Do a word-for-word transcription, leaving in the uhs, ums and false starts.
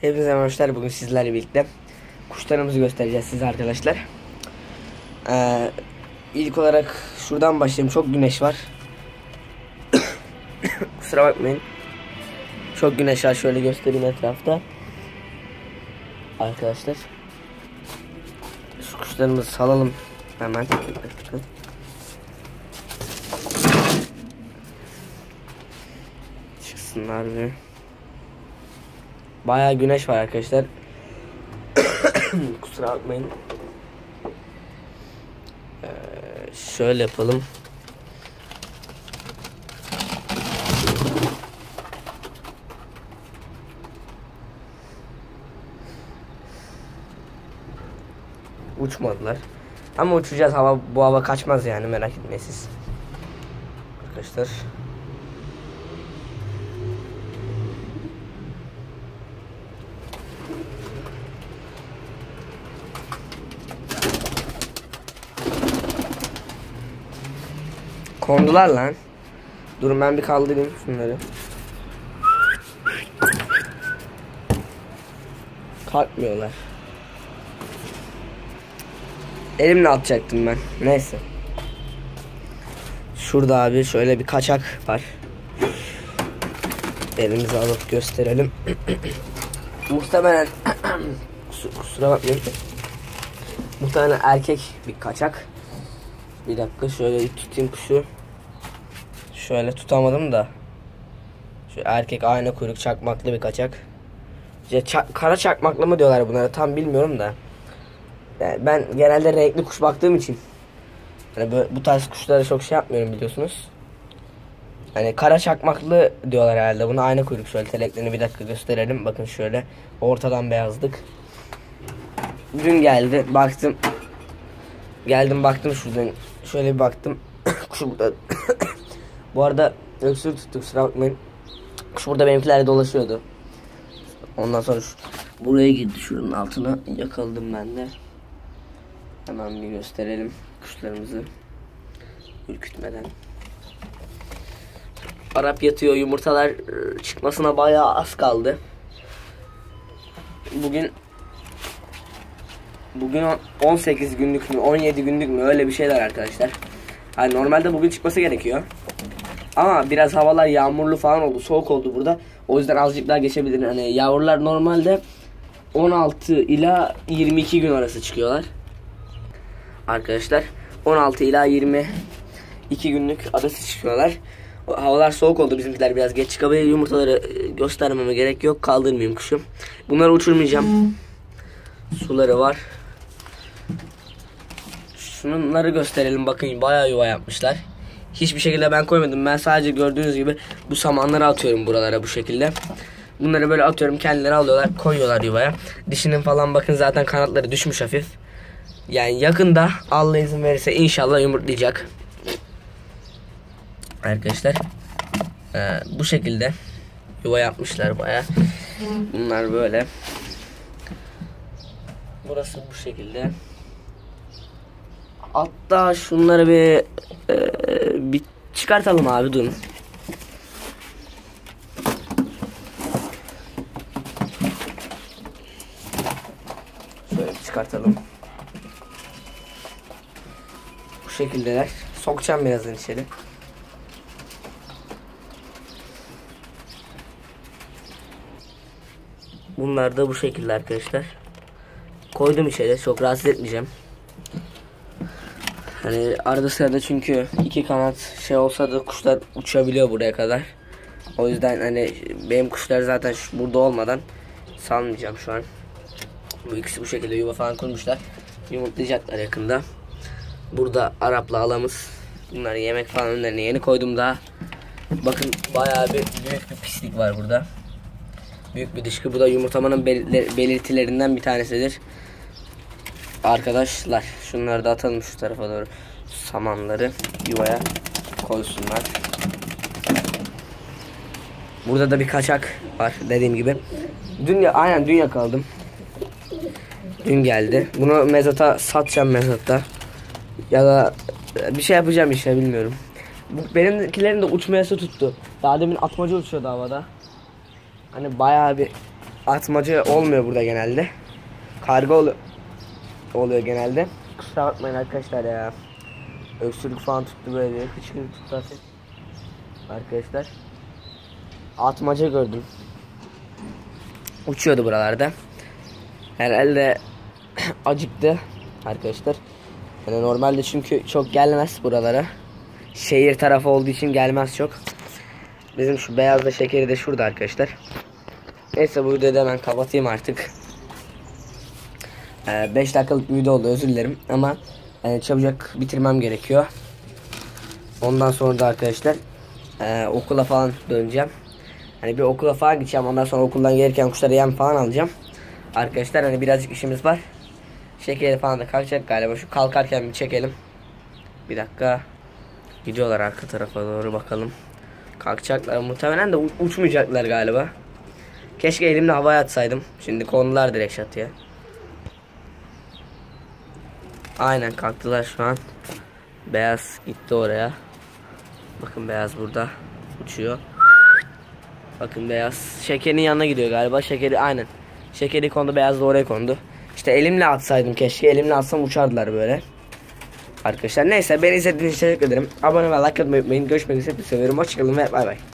Hepinize merhabalar. Bugün sizlerle birlikte kuşlarımızı göstereceğiz size arkadaşlar. Ee, ilk olarak şuradan başlayayım. Çok güneş var. Kusura bakmayın. Çok güneş var. Şöyle göstereyim etrafta. Arkadaşlar. Şu kuşlarımızı salalım. Hemen. Çıksınlar bir. Bayağı güneş var arkadaşlar. Kusura bakmayın. Ee, şöyle yapalım. Uçmadılar. Ama uçacağız. Hava bu hava kaçmaz yani, merak etmeyin siz. Arkadaşlar. Kondular lan. Durun ben bir kaldırayım şunları. Kalkmıyorlar. Elimle atacaktım ben. Neyse. Şurada abi şöyle bir kaçak var. Elimizi alıp gösterelim. Muhtemelen kusura bakmayın. Muhtemelen erkek bir kaçak. Bir dakika şöyle tutayım kuşu. Şöyle tutamadım da. Şu erkek ayna kuyruk çakmaklı bir kaçak. İşte çak, kara çakmaklı mı diyorlar bunlara, tam bilmiyorum da. Yani ben genelde renkli kuş baktığım için hani böyle, bu tarz kuşlara çok şey yapmıyorum biliyorsunuz. Hani kara çakmaklı diyorlar herhalde buna. Ayna kuyruk. Şöyle teleklerini bir dakika gösterelim. Bakın şöyle ortadan beyazlık. Dün geldi baktım. Geldim baktım şuradan. Şöyle bir baktım. Kuş burada. Bu arada öksürük tuttu, kusura bakmayın. Kuş burada benimkilerle dolaşıyordu. Ondan sonra şu, buraya girdi, şuranın altına yakaladım ben de. Hemen bir gösterelim kuşlarımızı ürkütmeden. Arap yatıyor, yumurtalar çıkmasına bayağı az kaldı. Bugün Bugün on sekiz günlük mü on yedi günlük mü öyle bir şeyler arkadaşlar. Yani normalde bugün çıkması gerekiyor. Ama biraz havalar yağmurlu falan oldu, soğuk oldu burada. O yüzden azıcık daha geçebilir. Hani yavrular normalde on altı ila yirmi iki gün arası çıkıyorlar. Arkadaşlar on altı ila yirmi iki günlük arası çıkıyorlar. Havalar soğuk oldu, bizimkiler biraz geç çıkabilir. Yumurtaları göstermeme gerek yok, kaldırmayayım kuşum. Bunları uçurmayacağım. Suları var. Şunları gösterelim, bakın bayağı yuva yapmışlar. Hiçbir şekilde ben koymadım. Ben sadece gördüğünüz gibi bu samanları atıyorum buralara bu şekilde. Bunları böyle atıyorum, kendileri alıyorlar, koyuyorlar yuvaya. Dişinin falan bakın zaten kanatları düşmüş hafif. Yani yakında Allah izin verirse inşallah yumurtlayacak. Arkadaşlar ee, bu şekilde yuva yapmışlar bayağı. Bunlar böyle. Burası bu şekilde. Hatta şunları bir e, bir çıkartalım abi, durun. Şöyle çıkartalım. Bu şekildeler. Sokacağım birazdan içeri. Bunlar da bu şekilde arkadaşlar. Koydum içeri, çok rahatsız etmeyeceğim. Hani arada sırada, çünkü iki kanat şey olsa da kuşlar uçabiliyor buraya kadar. O yüzden hani benim kuşlar zaten şu, burada olmadan salmayacağım şu an. Bu ikisi bu şekilde yuva falan kurmuşlar. Yumurtlayacaklar yakında. Burada Arap'la alamız. Bunları yemek falan önlerine yeni koydum daha. Bakın bayağı bir büyük bir pislik var burada. Büyük bir dışkı. Bu da yumurtlamanın belirtilerinden bir tanesidir. Arkadaşlar şunları da atalım şu tarafa doğru. Samanları yuvaya koysunlar. Burada da bir kaçak var dediğim gibi. Dün ya, aynen dün yakaladım. Dün geldi. Bunu mezata satacağım, mezatta. Ya da bir şey yapacağım işte, bilmiyorum. Benimkilerin de uçmayası tuttu. Daha demin atmaca uçuyordu havada. Hani bayağı bir atmaca olmuyor burada genelde. Karga ol oluyor genelde. Kusura bakmayın arkadaşlar ya. Öksürük falan tuttu böyle. Hıçkırık tuttu hafif. Arkadaşlar. Atmaca gördüm. Uçuyordu buralarda. Herhalde acıktı arkadaşlar. Yani normalde çünkü çok gelmez buralara. Şehir tarafı olduğu için gelmez çok. Bizim şu beyaz da şekeri de şurada arkadaşlar. Neyse bu videoyu da hemen kapatayım artık. beş ee, dakikalık bir video oldu, özür dilerim ama e, çabucak bitirmem gerekiyor. Ondan sonra da arkadaşlar e, okula falan döneceğim. Hani bir okula falan gideceğim. Ondan sonra okuldan gelirken kuşlara yem falan alacağım. Arkadaşlar hani birazcık işimiz var. Şekeri falan da kalkacak galiba. Şu kalkarken bir çekelim. Bir dakika. Gidiyorlar arka tarafa doğru, bakalım. Kalkacaklar muhtemelen de uçmayacaklar galiba. Keşke elimle havaya atsaydım. Şimdi kondular direkt çatıya. Aynen kalktılar şu an. Beyaz gitti oraya. Bakın beyaz burada uçuyor. Bakın beyaz şekerin yanına gidiyor galiba. Şekeri aynen. Şekeri kondu, beyaz da oraya kondu. İşte elimle atsaydım keşke. Elimle atsam uçardılar böyle. Arkadaşlar neyse, beni izlediğiniz için teşekkür ederim. Abone ve like atmayı unutmayın. Görüşmek üzere. Seviyorum. Hoşçakalın ve bay bay.